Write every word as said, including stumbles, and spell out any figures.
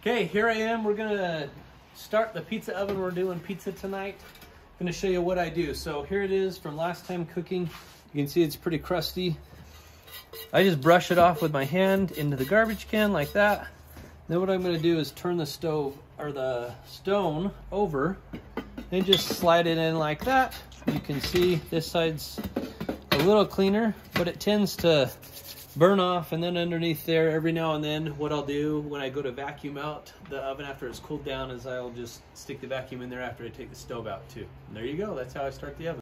Okay, here I am. We're gonna start the pizza oven. We're doing pizza tonight. I'm gonna show you what I do. So here it is from last time cooking. You can see it's pretty crusty. I just brush it off with my hand into the garbage can like that. Then what I'm gonna do is turn the stove or the stone over and just slide it in like that. You can see this side's a little cleaner, but it tends to burn off, and then underneath there every now and then what I'll do when I go to vacuum out the oven after it's cooled down is I'll just stick the vacuum in there after I take the stove out too. And there you go, that's how I start the oven.